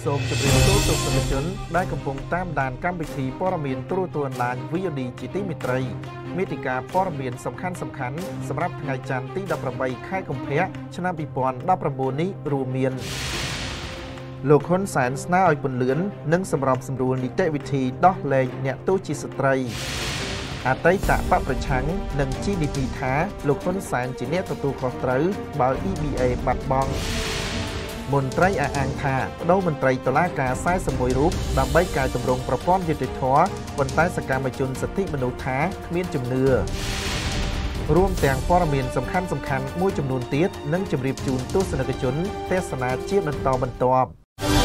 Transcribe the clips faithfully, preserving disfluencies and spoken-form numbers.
សូមជម្រាបសួរទស្សនិកជនដែលកំពុងតាមដានកម្មវិធីព័ត៌មានទូរទស្សន៍អនឡាញ វី អូ ឌី ជាទីមេត្រីមេតិការព័ត៌មានសំខាន់សំខាន់សម្រាប់ថ្ងៃច័ន្ទទីដប់ប្រាំបីខែកុម្ភៈឆ្នាំពីរពាន់ដប់ប្រាំបួននេះរួមមានលោកហ៊ុនសែនស្នើឲ្យពន្លឿននិងសម្របសម្រួលនីតិវិធីដោះលែងអ្នកទោសជាស្ត្រីអតីតបកប្រឆាំងនិង ជី ឌី ពី ថាលោកហ៊ុនសែនជាអ្នកទទួលខុសត្រូវបើ អ៊ី ប៊ី អេ បាត់បង់មន្ត្រីអះអាងថាបដូរមន្ត្រីតុលាការសែសិបមួយរូបដើម្បីកែតម្រង់ប្រព័ន្ធយុត្តិធម៌ប៉ុន្តែសកម្មជនសិទ្ធិមនុស្សថាគ្មានជំនឿរួមទាំងព័ត៌មានសំខាន់សំខាន់មួយចំនួនទៀតនិងជម្រាបជូនទស្សនិកជនទេសនាជាបន្តបន្ទាប់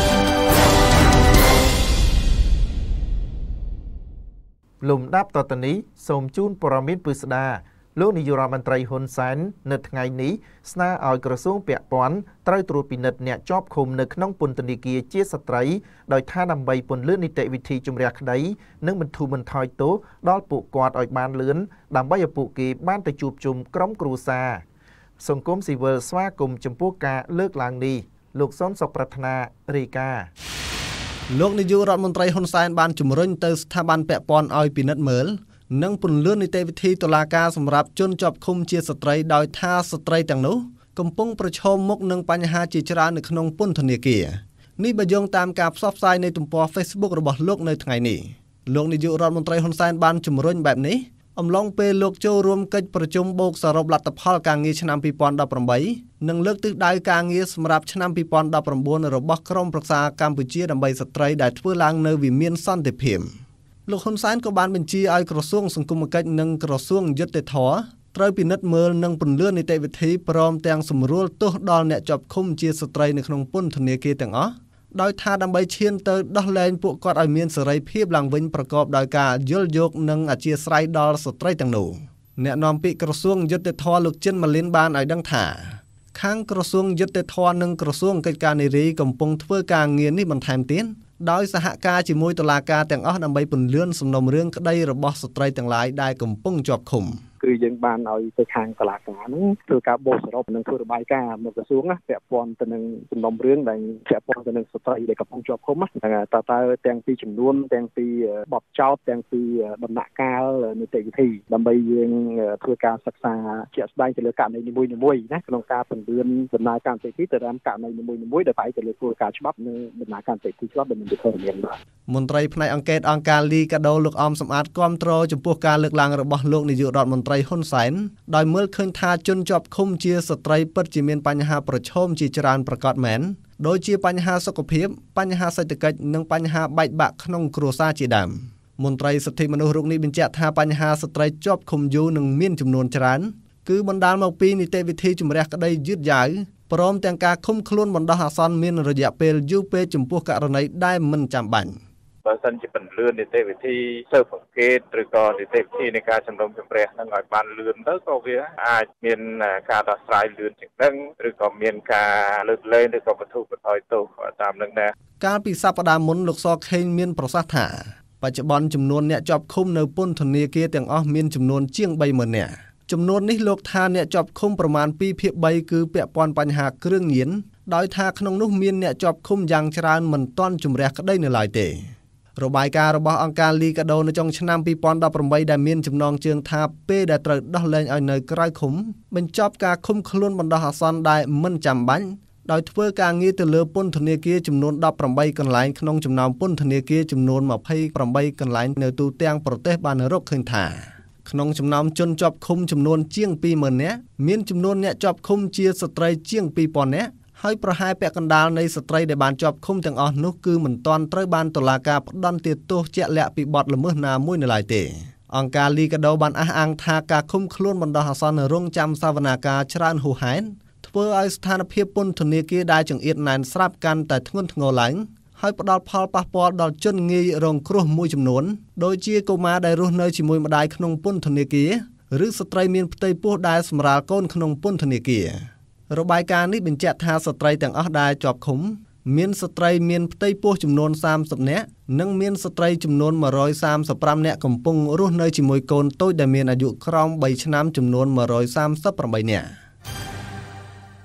លំដាប់តទៅនេះសូមជូនព័ត៌មានពិស្ដាលោកនាយករដ្ឋមន្ត្រីហ៊ុនសែននៅថ្ងៃនេះស្នើឲ្យក្រសួងពាក់ព័ន្ធត្រូវត្រួតពិនិត្យអ្នកជាប់ឃុំនៅក្នុងពន្ធនាគារជាស្ត្រីដោយថាដើម្បីពន្លឿននីតិវិធីជំរះក្តីនិងបន្ធូរបន្ថយទោសដល់ពួកគាត់ឲ្យបានលឿនដើម្បីឲ្យពួកគេបានទៅជួបជុំក្រុមគ្រួសារសង្គមស៊ីវិលស្វាគមន៍ចំពោះការលើកឡើងនេះលោកសុនសុខប្រាថ្នារាយការណ៍លោកនាយករដ្ឋមន្ត្រីហ៊ុនសែនបានជំរុញទៅស្ថាប័នពាក់ព័ន្ធឲ្យពិនិត្យមើលនិងពន្លឿននីតិវិធីតុលាការសម្រាប់ជនជាប់ឃុំជាស្ត្រីដោយថាស្ត្រីទាំងនោះកំពុងប្រឈមមុខនឹងបញ្ហាជាច្រើននៅក្នុងពន្ធនាគារនេះបើយោងតាមការផ្សព្វផ្សាយในទំព័រ Facebook របស់លោកនៅថ្ងៃនេះលោកនាយករដ្ឋមន្ត្រីហ៊ុនសែនបានជំរុញបែបនេះអំឡុងពេលលោកចូលរួមកិច្ចប្រជុំបូកសរុបលទ្ធផលការងារឆ្នាំពីរពាន់ដប់ប្រាំបីនិងលើកទិសដៅការងារសម្រាប់ឆ្នាំពីរពាន់ដប់ប្រាំបួនរបស់ក្រុមប្រឹក្សាកម្ពុជាដើម្បីស្ត្រីដែលធ្វើឡើងនៅវិមានសន្តិភាពលោកហ៊ុនសែនក៏បានបញ្ជាឲ្យក្រសួងសង្គមគិច្ចនិងក្រសួងយុត្តិធម៌ត្រូវពិនិត្យមើលនិងពន្លឿននីតិវិធីព្រមទាំងសម្រួលទោសដល់អ្នកជាប់ឃុំជាស្ត្រីនៅក្នុងពន្ធនាគារទាំងអស់ដោយថាដើម្បីឈានទៅដោះលែងពួកគាត់ឲ្យមានសេរីភាពឡើងវិញប្រកបដោយការយល់យោគនិងអធ្យាស្រ័យដល់ស្ត្រីទាំងនោះអ្នកនាំពាក្យក្រសួងយុត្តិធម៌លោកចិនម៉ាលីនបានឲ្យដឹងថាខាងក្រសួងយុត្តិធម៌និងក្រសួងកិច្ចការនារីកំពុងធ្វើការងារនេះបន្ថែមទៀតដោយសហការជាមួយតុលាការទាំងអស់ដើម្បីពន្លឿនសំណុំរឿងក្តីរបស់ស្ត្រីទាំងឡាយដែលកំពុងជាប់ឃុំគឺយើងបានឲ្យទៅខាងតុលាការហ្នឹងធ្វើការបូកសរុបនិងធ្វើរបាយការណ៍មកក្រសួងណាពាក់ព័ន្ធទៅនឹងសំណុំរឿងដែលពាក់ព័ន្ធទៅនឹងស្ត្រីដែលកំពុងជាប់ឃុំហ្នឹងតើតើទាំងពីចំនួនទាំងពីបទចោទទាំងពីដំណាក់កាលនីតិវិធីដើម្បីយើងធ្វើការសិក្សាជាក់ស្ដែងទៅលើករណីនីមួយៗណាក្នុងការពន្លឿនដំណើរការនីតិវិធីទៅតាមករណីនីមួយៗដែលផ្អែកទៅលើគោលការណ៍ច្បាប់និងដំណើរការនីតិវិធីច្បាប់ដែលមានវិធានមានបាទមន្ត្រីផ្នែកអង្គការអង្គការលីកាដូលោកអំសំអាតគាំទ្រចំពោះការលើកឡើងរបស់លោកនាយករដ្ឋមន្ត្រីហ៊ុនសែនដោយមើលឃើញថាជនជាប់ឃុំជាស្ត្រីពិតជាមានបញ្ហាប្រឈមជាច្រើនប្រកបមែនដូចជាបញ្ហាសុខភាពបញ្ហាសេដ្ឋកិច្ចនិងបញ្ហាបែកបាក់ក្នុងគ្រួសារជាដើមមន្ត្រីសិទ្ធិមនុស្សរូបនេះបញ្ជាក់ថាបញ្ហាស្ត្រីជាប់ឃុំយូរនិងមានចំនួនច្រើនគឺបណ្ដាលមកពីនីតិវិធីជំរះក្តីយឺតយ៉ាវព្រមទាំងការឃុំខ្លួនបណ្ដោះអាសន្នមានរយៈពេលយូរពេកចំពោះករណីដែលមិនចាំបាច់បើសិនជាពន្លឿននីតិវិធីស៊ើបអង្កេតឬក៏នីតិវិធីនៃការជំនុំជម្រះនឹងឲ្យបានលឿនទៅក៏វាអាចមានការដោះស្រាយលឿនជាងនឹងឬក៏មានការលើកលែងឬក៏បន្ធូរបន្ថយទោសតាមនឹងដែរកាលពីសប្តាហ៍មុនលោកសខេងមានប្រសាសន៍ថាបច្ចុប្បន្នចំនួនអ្នកជាប់ឃុំនៅពន្ធនាគារទាំងអស់មានចំនួនជាងបីម៉ឺននាក់ចំនួននេះលោកថាអ្នកជាប់ឃុំប្រមាណពីរភាគបីគឺពាក់ព័ន្ធបញ្ហាគ្រឿងញៀនដោយថាក្នុងនោះមានអ្នកជាប់ឃុំយ៉ាងច្រើនមិនទាន់ជំរះក្តីនៅឡើយទេរបាយការណ៍របស់អង្គការលីកាដូនៅចុងឆ្នាំពីរពាន់ដប់ប្រាំបីដែលមានចំណងជើងថាពេលដែលត្រូវដោះលែងឲ្យនៅក្រៅឃុំបញ្ចប់ការឃុំខ្លួនបណ្ដោះអាសន្នដែលមិនចាំបាច់ដោយធ្វើការងារទៅលើពន្ធនាគារចំនួនដប់ប្រាំបីកន្លែងក្នុងចំណោមពន្ធនាគារចំនួនម្ភៃប្រាំបីកន្លែងនៅទូទាំងប្រទេសបានរកឃើញថាក្នុងចំណោមជនជាប់ឃុំចំនួនជាងពីរម៉ឺននាក់មានចំនួនអ្នកជាប់ឃុំជាស្ត្រីជាងពីរពាន់នាក់ហើយប្រហែលពាក់កណ្ដាលនៃស្ត្រីដែលបានជាប់ឃុំទាំងអស់នោះគឺមិនទាន់ត្រូវបានតុលាការផ្តន្ទាទោសជាក់លាក់ពីបទល្មើសណាមួយនៅឡើយទេអង្គការលីកាដូបានអះអាងថាការឃុំខ្លួនបណ្ដោះអាសន្នរងចាំសវនាការច្រើនហួសហេតុធ្វើឲ្យស្ថានភាពពន្ធនាគារដែលចង្អៀតណែនស្រាប់កាន់តែធ្ងន់ធ្ងរឡើងហើយផ្ដល់ផលប៉ះពាល់ដល់ជនងាយរងគ្រោះមួយចំនួនដូចជាកុមារដែលរស់នៅជាមួយម្ដាយក្នុងពន្ធនាគារឬស្ត្រីមានផ្ទៃពោះដែលសម្រាលកូនក្នុងពន្ធនាគាររបាយការណ៍នេះបញ្ជាក់ថាស្ត្រីទាំងអស់ដែលជាប់ឃុំមានស្ត្រីមានផ្ទៃពោះចំនួនសាមសិបនាក់និងមានស្ត្រីចំនួនមួយរយសាមសិបប្រាំនាក់កំពុងរស់នៅជាមួយកូនតូចដែលមានអាយុក្រោមបីឆ្នាំចំនួនមួយរយសាមសិបប្រាំបីនាក់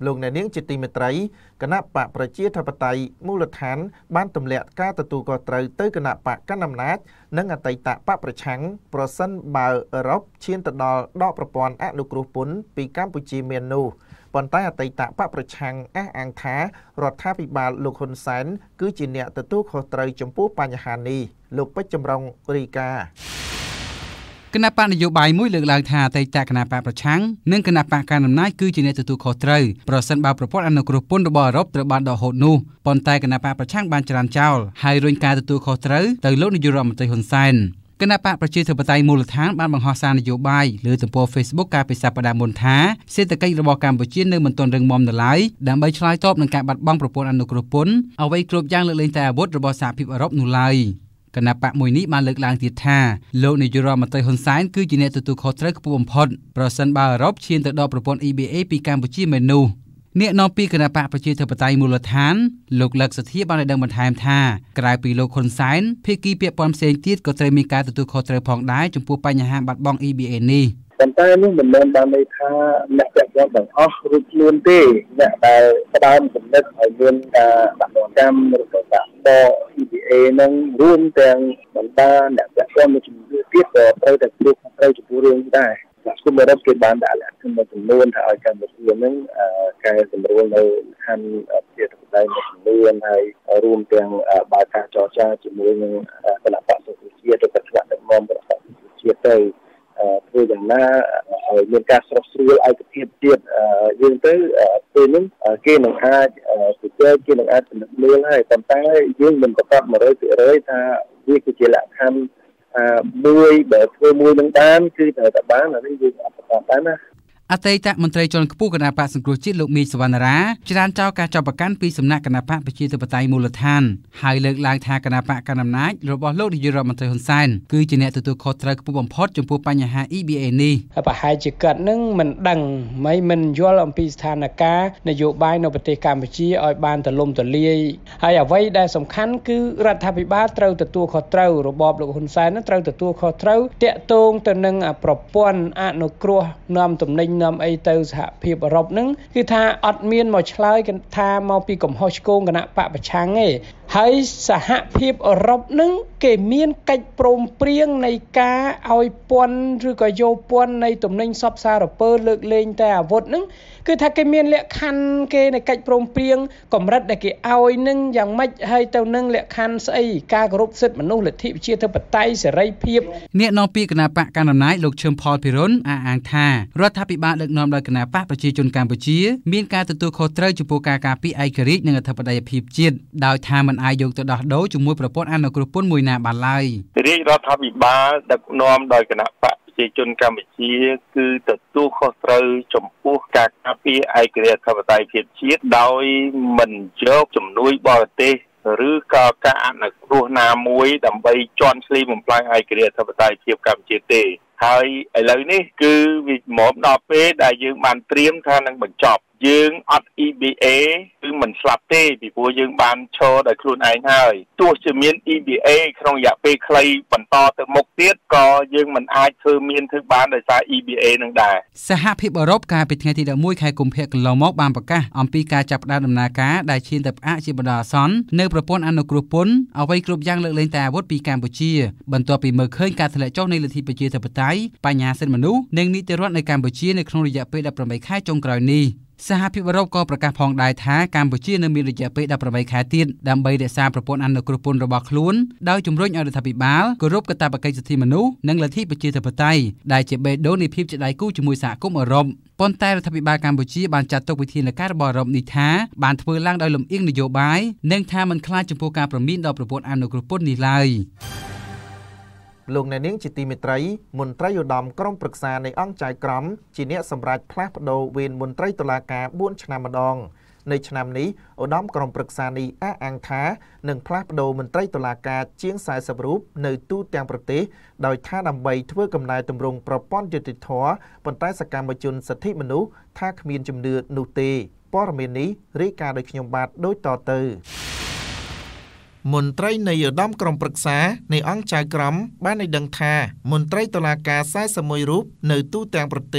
លោកអ្នកនាងជាទីមេត្រីគណៈបកប្រជាធិបតេយ្យមូលដ្ឋានបានទម្លាក់ការទទួលខុសត្រូវទៅគណៈបកកណ្ដាលអំណាចនិងអតីតបកប្រឆាំងប្រសិនបើអឺរ៉ុបឈានទៅដល់ដកប្រព័ន្ធអនុគ្រោះពន្ធពីកម្ពុជាមាននោះប៉ុន្តែអតីតបកប្រឆាំងអះអាងថារដ្ឋាភិបាលលោកហ៊ុនសែនគឺជាអ្នកទទួលខុសត្រូវចំពោះបញ្ហានេះលោកពេជ្រចម្រុងរីកាគណៈបកនយោបាយមួយលើកឡើងថាអតីតគណៈបកប្រឆាំងនិងគណៈបកកណ្ដាលអំណាចគឺជាអ្នកទទួលខុសត្រូវប្រសិនបើប្រព័ន្ធអនុគ្រោះពន្ធរបស់អឺរ៉ុបត្រូវបានដកហូតនោះប៉ុន្តែគណៈបកប្រឆាំងបានច្រានចោលហើយរុញការទទួលខុសត្រូវទៅលោកនាយករដ្ឋមន្ត្រីហ៊ុនសែនគណៈបកប្រជាធិបតេយ្យមូលដ្ឋានបានបង្ហោះសារនយោបាយលើទំព័រ Facebook កាលពីសប្តាហ៍មុនថាសេដ្ឋកិច្ចរបស់កម្ពុជានៅមិនទាន់រឹងមាំនៅឡើយដើម្បីឆ្លើយតបនឹងការបាត់បង់ប្រព័ន្ធអនុគ្រោះពន្ធអ្វីគ្រប់យ៉ាងលើកលែងតែអាវុធរបស់សហភាពអឺរ៉ុបនោះឡើយគណៈបកមួយនេះបានលើកឡើងទៀតថាលោកនាយករដ្ឋមន្ត្រីហ៊ុនសែនគឺជាអ្នកទទួលខុសត្រូវខ្ពស់បំផុតប្រសិនបើអឺរ៉ុបឈានទៅដល់ប្រព័ន្ធ E B A ពីកម្ពុជាមែននោះអ្នកនាំពាក្យគណៈបកប្រជាធិបតេយ្យមូលដ្ឋានលោកលឹកសធាបានឲ្យដឹងបន្ថែមថាក្រៅពីលោកហ៊ុនសែនភាគីពាក់ព័ន្ធផ្សេងទៀតក៏ត្រូវមានការទទួលខុសត្រូវផងដែរចំពោះបញ្ហាបាត់បង់ E B A នេះប៉ុន្តែនេះមិនមែនបានន័យថាអ្នកពាក់ព័ន្ធទាំងអស់រួចខ្លួនទេអ្នកដែលផ្ដើមកំណត់ឲ្យមានការដាក់កម្មឬក៏ដាក់ដក E B A នឹងរួមទាំងបណ្ដាអ្នកពាក់ព័ន្ធមួយចំនួនទៀតក៏ត្រូវតែទទួលខុសត្រូវចំពោះរឿងនេះដែរសហគមន៍អឺរ៉ុបគេបានដាក់លក្ខខណ្ឌមួយចំនួនថាឲ្យកម្ពុជានឹងកែសម្រួលនៅខណ្ឌជាធិបតេយ្យមួយចំនួនហើយរួមទាំងបើកការចរចាជាមួយនឹងគណៈបក្សសង្គ្រោះជាតិទៅថ្នាក់ដឹកនាំរបស់បក្សសង្គ្រោះជាតិទៅធ្វើយ៉ាងណាឲ្យមានការស្រោះស្រួលឯកភាពជាតិយើងទៅពេលនេះគេនឹងអាចពិចារណាគេនឹងអាចពិនិត្យមើលហើយប៉ុន្តែយើងមិនប្រកាស one hundred percent ថាវាគឺជាលក្ខខណ្ឌមួយដែលធ្វើមួយនឹងបានគឺត្រូវតែបានអានេះយើងអត់ប្រកាសបានណាអតីតមន្ត្រីជាន់ខ្ពស់គណៈបកសង្គ្រោះជាតិលោកមីសវណ្ណរាច្រានចោលការចាប់ប្រកាន់ពីសំណាក់គណៈបកប្រជាធិបតេយ្យមូលដ្ឋានហើយលើកឡើងថាគណៈបកកណ្ដាលអំណាចរបស់លោកនាយករដ្ឋមន្ត្រីហ៊ុនសែនគឺជាអ្នកទទួលខុសត្រូវខ្ពស់បំផុតចំពោះបញ្ហា E B A នេះប្រហែលជាគាត់នឹងមិនដឹងមិនមិនយល់អំពីស្ថានភាពនយោបាយនៅប្រទេសកម្ពុជាឲ្យបានទូលំទូលាយហើយអ្វីដែលសំខាន់គឺរដ្ឋាភិបាលត្រូវទទួលខុសត្រូវរបបលោកហ៊ុនសែននឹងត្រូវទទួលខុសត្រូវតាក់ទងទៅនឹងប្រព័ន្ធអនុគ្រោះនាំទំនិញនាំអីទៅសហភាពអឺរ៉ុបហ្នឹងគឺថាអត់មានមកឆ្លើយថាមកពីកំហុសឆ្គងគណៈបកប្រឆាំងទេហើយសហភាពអឺរ៉ុបហ្នឹងគេមានកិច្ចព្រមព្រៀងនៃការឲ្យពន្ធឬក៏យកពន្ធនៃទំនិញសពសារពើលើកលែងតែអាវុធហ្នឹងគឺថាគេមានលក្ខខណ្ឌគេនៃកិច្ចព្រមព្រៀងកម្រិតដែលគេឲ្យនឹងយ៉ាងម៉េចហើយទៅនឹងលក្ខខណ្ឌស្អីការគោរពសិទ្ធិមនុស្សលទ្ធិប្រជាធិបតេយ្យសេរីភាពអ្នកនាំពាក្យគណៈបកកណ្ដាលអំណាចលោកឈឹមផលភិរុនអះអាងថារដ្ឋាភិបាលដឹកនាំដោយគណៈបកប្រជាជនកម្ពុជាមានការទទួលខុសត្រូវចំពោះការការពារឯករាជ្យនិងអធិបតេយ្យភាពជាតិដោយថាមិនអាចយកទៅដោះដូរជាមួយប្រព័ន្ធអនុគ្រោះពន្ធមួយណាបានឡើយរាជរដ្ឋាភិបាលដឹកនាំដោយគណៈបកប្រជាជនកម្ពុជាគឺទទួលខុសត្រូវចំពោះការការពារឯករាជ្យអធិបតេយ្យភាពជាតិដោយមិនយកជំនួយបរទេសឬក៏ការអនុគ្រោះណាមួយដើម្បីជន់ឈ្លីបំផ្លាញឯករាជ្យអធិបតេយ្យភាពកម្ពុជាទេហើយឥឡូវនេះគឺវាមកដល់ពេលដែលយើងបានត្រៀមថានឹងបញ្ចប់យើងអត់ E B A គឺមិនស្លាប់ទេពីព្រោះយើងបានឈរដោយខ្លួនឯងហើយទោះជាមាន E B A ក្នុងរយៈពេលខ្លីបន្តទៅមុខទៀតក៏យើងមិនអាចធ្វើមានធ្វើបានដោយសារ E B A នឹងដែរសហភាពអឺរ៉ុបកាលពីថ្ងៃទីelevenខែកុម្ភៈកន្លងមកបានប្រកាសអំពីការចាប់ផ្ដើមដំណើរការដែលឈានទៅផ្អាកជាបណ្ដោះអាសន្ននៅប្រព័ន្ធអនុគ្រោះពន្ធអ្វីគ្រប់យ៉ាងលើកលែងតែអាវុធពីកម្ពុជាបន្ទាប់ពីមើលឃើញការធ្លាក់ចុះនៃលទ្ធិប្រជាធិបតេយ្យបញ្ហាសិទ្ធិមនុស្សនិងនីតិរដ្ឋនៅកម្ពុជានៅក្នុងរយៈពេលeighteenខែចុងក្រោយនេះសហភាពអឺរ៉ុបក៏ប្រកាសផងដែរថាកម្ពុជានៅមានរយៈពេលeighteenខែទៀតដើម្បីរក្សាប្រព័ន្ធអនុគ្រោះពន្ធរបស់ខ្លួនដោយជំរុញឲ្យរដ្ឋាភិបាលគោរពកាតព្វកិច្ចសិទ្ធិមនុស្សនិងលទ្ធិប្រជាធិបតេយ្យដែលជាបេះដូងនៃភាពជាដៃគូជាមួយសហគមន៍អឺរ៉ុបប៉ុន្តែរដ្ឋាភិបាលកម្ពុជាបានចាត់ទុកវិធានការរបស់អឺរ៉ុបនេះថាបានធ្វើឡើងដោយលំអៀងនយោបាយនិងថាមិនខ្លាចចំពោះការប្រមានដល់ប្រព័ន្ធអនុគ្រោះពន្ធនេះឡើយលោកអ្នកនាងជាទីមេត្រីមន្ត្រីឧត្តមក្រុមប្រឹក្សានៃអង្គចៅក្រមជាអ្នកសម្រេចផ្លាស់ប្ដូរវេនមន្ត្រីតុលាការfourឆ្នាំម្ដងនៅឆ្នាំនេះឧត្តមក្រុមប្រឹក្សានេះអះអាងថានឹងផ្លាស់ប្ដូរមន្ត្រីតុលាការជាងfortyរូបនៅទូទាំងប្រទេសដោយថាដើម្បីធ្វើកំណែទម្រង់ប្រព័ន្ធយុតិធធម៌ប៉ុន្តែសកម្មជនសិទ្ធិមនុស្សថាគ្មានជំនឿនោះទេព័ត៌មាននេះរាយការណ៍ដោយខ្ញុំបាទដូចតទៅមន្ត្រីនៃឧត្តមក្រុមប្រឹក្សានៃអង្គចៅក្រមបានឲ្យដឹងថាមន្ត្រីតុលាការforty-oneរូបនៅទូទាំងប្រទេស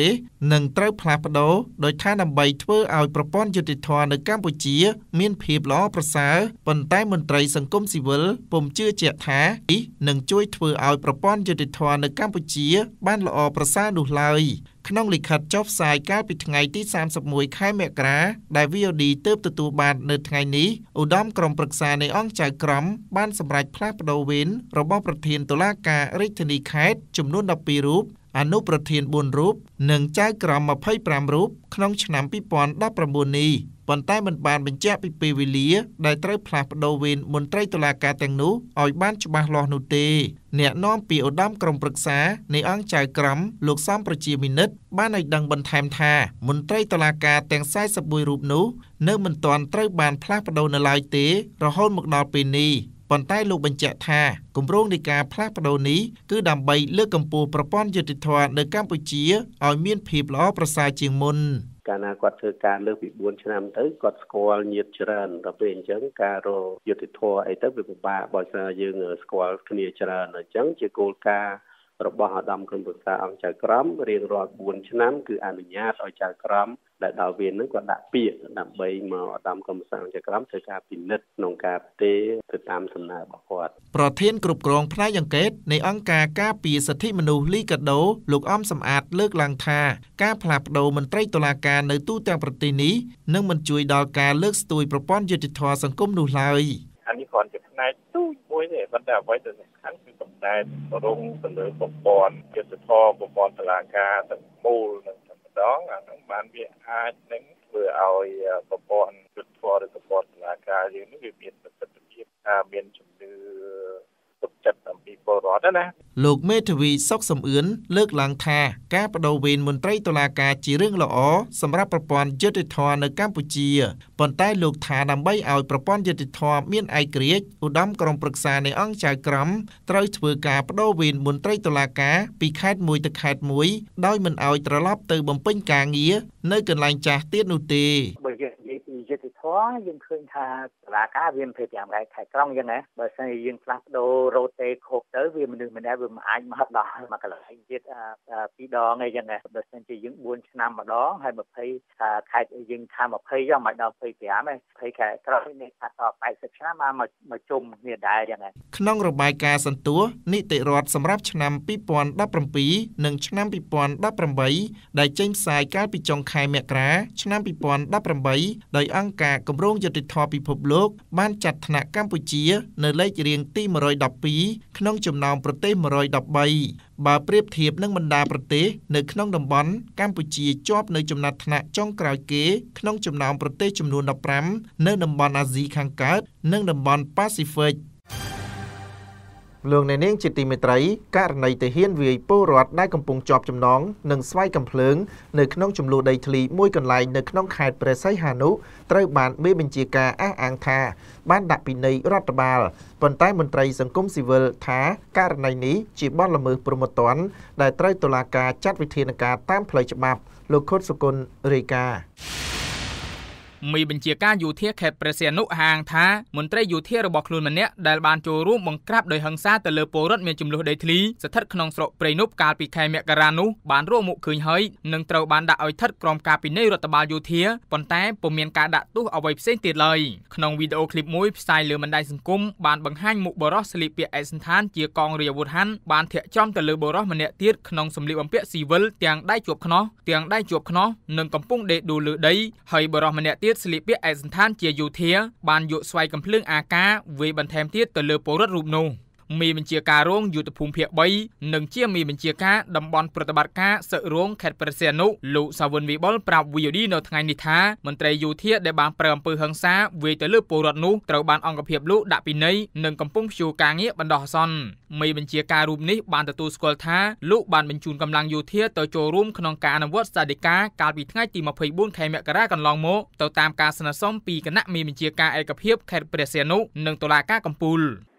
នឹងត្រូវផ្លាស់ប្ដូរដោយថាដើម្បីធ្វើឲ្យប្រព័ន្ធយុតិធធម៌នៅកម្ពុជាមានភាពល្អប្រសើរប៉ុន្តែមន្ត្រីសង្គមស៊ីវិលពុំជឿជាក់ថានេះនឹងជួយធ្វើឲ្យប្រព័ន្ធយុតិធធម៌នៅកម្ពុជាបានល្អប្រសើរនោះឡើយក្នុងលិខិតចុះផ្សាយកាលពីថ្ងៃទីសាមសិបមួយខែមករាដែល វី អូ ឌី ទើបទទួលបាននៅថ្ងៃនេះឧត្តមក្រុមប្រឹក្សានៃអង្គចៅក្រមបានសម្រេចផ្លាស់ប្ដូរវេនរបស់ប្រធានតុលាការរាជធានីខេត្តចំនួនដប់ពីររូបអនុប្រធានបួនរូបនិងចៅក្រមម្ភៃប្រាំរូបក្នុងឆ្នាំពីរពាន់ដប់ប្រាំបួននេះប៉ុន្តែមិនបានបញ្ជាក់ពីពេលវេលាដែលត្រូវផ្លាស់ប្ដូរវេនមន្ត្រីតុលាការទាំងនោះឲ្យបានច្បាស់លាស់នោះទេអ្នកនាំពាក្យឧត្តមក្រុមប្រឹក្សានៃអង្គចៅក្រមលោកសំប្រជាមិនិតបានឲ្យដឹងបន្ថែមថាមន្ត្រីតុលាការទាំងសែសិបមួយរូបនោះនៅមិនទាន់ត្រូវបានផ្លាស់ប្ដូរនៅឡើយទេរហូតមកដល់ពេលនេះប៉ុន្តែលោកបញ្ជាក់ថាគម្រោងនៃការផ្លាស់ប្ដូរនេះគឺដើម្បីលើកកម្ពស់ប្រព័ន្ធយុតិធធម៌នៅកម្ពុជាឲ្យមានភាពល្អប្រសើរជាងមុនកាលណាគាត់ធ្វើការលើកពីបួនឆ្នាំទៅគាត់ស្គាល់ញាតិច្រើនដល់ពេលអញ្ចឹងការរកយុតិធធម៌អីទៅវាពិបាកបើស្អីយើងស្គាល់គ្នាច្រើនអញ្ចឹងជាគោលការណ៍របស់ឧត្តមក្រុមប្រឹក្សាអង្គចៅក្រមរៀងរាល់បួនឆ្នាំគឺអនុញ្ញាតឲ្យចៅក្រមដែលដល់វេនហ្នឹងគាត់ដាក់ពាក្យដើម្បីមកឧត្តមក្រុមប្រឹក្សាអង្គចៅក្រមធ្វើការពិនិត្យក្នុងការផ្ទេរទៅតាមសំណើរបស់គាត់ប្រធានគ្រប់គ្រងផ្នែកអង្កេតនៃអង្គការការពារសិទ្ធិមនុស្សលីកាដូលោកអំសំអាតលើកឡើងថាការផ្លាស់ប្ដូរមន្ត្រីតុលាការនៅទូទាំងប្រទេសនេះនឹងមិនជួយដល់ការលើកស្ទួយប្រព័ន្ធយុត្តិធម៌សង្គមនោះឡើយអានេះគ្រាន់ជាផ្នែកទូចមួយទេប៉ុន្តែអ្វីដែលសំខាន់គឺកំណែរងទៅលើប្រព័ន្ធយុត្តិធម៌ប្រព័ន្ធតុលាការទាំងមូលនឹងម្ដងអានឹងបានវាអាចនឹងធ្វើឲ្យប្រព័ន្ធយុត្តិធម៌ឬប្រព័ន្ធតុលាការយើងនេះវាមានប្រសិទ្ធភាពថាមានជំនឿទុកចិត្តអំពីពលរដ្ឋណាលោកមេធាវីសុកសំអឿនលើកឡើងថាការបដូរវេនមន្ត្រីតុលាការជារឿងល្អសម្រាប់ប្រព័ន្ធយុត្តិធម៌នៅកម្ពុជាប៉ុន្តែលោកថាដើម្បីឲ្យប្រព័ន្ធយុត្តិធម៌មានឯករាជ្យឧត្តមក្រុមប្រឹក្សានៃអង្គចៅក្រមត្រូវធ្វើការបដូរវេនមន្ត្រីតុលាការពីខេត្តមួយទៅខេត្តមួយដោយមិនឲ្យត្រឡប់ទៅបំពេញការងារនៅកន្លែងចាស់ទៀតនោះទេយុត្តិធម៌យើងឃើញថាតុលាការវាមានភាពយ៉ាងไรខេត្តក្រុងអញ្ចឹងណាបើសិនជាយើងផ្លាស់ប្ដូររ៉ូតេខុសទៅវាមនុស្សម្នាក់វាមិនអាចមកដល់មកកន្លែងទៀតពីរដងអីចឹងណាបើសិនជាយើងបួនឆ្នាំម្ដងហើយยี่สิบខេត្តយើងថាยี่สิบចឹងមិនដល់ยี่สิบห้าទេยี่สิบខេត្តក្រុងនេះថាតแปดสิบឆ្នាំមកមកជុំគ្នាដែរចឹងណាក្នុងរបាយការណ៍សន្ទស្សន៍នីតិរដ្ឋសម្រាប់ឆ្នាំពីរពាន់ដប់ប្រាំពីរនិងឆ្នាំពីរពាន់ដប់ប្រាំបីដែលចេញផ្សាយកាលពីចុងខែមករាឆ្នាំពីរពាន់ដប់ប្រាំបីដោយអង្គការគម្រោងយុត្តិធម៌ពិភពលោកបានចាត់ថ្នាក់កម្ពុជានៅលេខរៀងទីមួយរយដប់ពីរក្នុងចំណោមប្រទេសមួយរយដប់បីបើប្រៀបធៀបនឹងបណ្ដាប្រទេសនៅក្នុងតំបន់កម្ពុជាជាប់នៅចំណាត់ថ្នាក់ចុងក្រោយគេក្នុងចំណោមប្រទេសចំនួនដប់ប្រាំនៅតំបន់អាស៊ីខាងកើតនិងតំបន់ប៉ាស៊ីហ្វិកលោកអ្នកនាងជាទីមេត្រីករណីទាហានវាយពលរដ្ឋដែលកំពុងជាប់ចំណងនិងស្វ័យកំភ្លើងនៅក្នុងចំនួនដីធ្លីមួយកន្លែងនៅក្នុងខេត្តព្រះសីហនុត្រូវបានមេបញ្ជាការអះអាងថាបានដាក់ពិន័យរដ្ឋបាលប៉ុន្តែមន្ត្រីសង្គមស៊ីវិលថាករណីនេះជាបទល្មើសព្រហ្មទណ្ឌដែលត្រូវតុលាការចាត់វិធានការតាមផ្លូវច្បាប់លោកខុតសុគន្ធរាយការណ៍មីបញ្ជាការយោធាខេត្តព្រះសីហនុហាងថាមន្ត្រីយោធារបស់ខ្លួនម្នាក់ដែលបានចូលរួមបង្ក្រាបដោយហិង្សាទៅលើពលរដ្ឋមានចំនួនដីធ្លីស្ថិតក្នុងស្រុកព្រៃនប់កាលពីខែមករានោះបានរកមុខឃើញហើយនឹងត្រូវបានដាក់ឲ្យស្ថិតក្រោមការពិន័យរដ្ឋបាលយោធាប៉ុន្តែពុំមានការដាក់ទោសអ្វីផ្សេងទៀតឡើយក្នុងវីដេអូឃ្លីបមួយផ្សាយលើបណ្ដាញសង្គមបានបង្ហាញមុខបរិសុទ្ធស្លៀកពាក់ឯកសណ្ឋានជាកងរាជអាវុធហត្ថបានធាក់ចំទៅលើបរិសុទ្ធម្នាក់ទៀតក្នុងសម្លៀកបំពាក់ស៊ីវិលទាំងដៃជាប់ខ្នោះទាំងដៃជាប់ខ្នោះនិងកំពុងដេកដួលលើដីហើយបរិសុទ្ធម្នាក់ទៀតស្លៀកពាក់ឯកសណ្ឋានជាយោធាបានយកស្វ័យកំភ្លើងអាកាវាយបន្ថែមទៀតទៅលើពលរដ្ឋរូបនោះមីបញ្ជាការរងយុទ្ធភូមិភាគបីនិងជាមីបញ្ជាការតំបន់ប្រតិបត្តិការសឹករងខេត្តព្រះសីហនុលោកសាវិនវិបុលប្រាប់ វី អូ ឌី នៅថ្ងៃនេះថាមន្ត្រីយោធាដែលបានប្រើអំពើហិង្សាវាយទៅលើពលរដ្ឋនោះត្រូវបានអង្គភាពលោកដាក់ពិន័យនិងកំពុងព្យួរការងារបណ្ដោះអាសន្នមីបញ្ជាការរូបនេះបានទទួលស្គាល់ថាលោកបានបញ្ជូនកម្លាំងយោធាទៅចូលរួមក្នុងការអនុវត្តសាធិការកាលពីថ្ងៃទីยี่สิบสี่ខែមករាកន្លងមកទៅតាមការស្នើសុំពីគណៈមីបញ្ជាការឯកភាពខេត្តព្រះសីហនុនិងតុលាការកំពូល